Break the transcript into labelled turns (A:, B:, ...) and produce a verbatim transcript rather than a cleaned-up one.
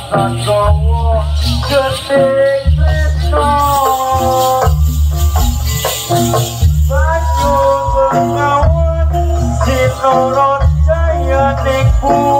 A: Santowo Gedeng Tresno Banyu Bengawan Sinoro Jaya Ning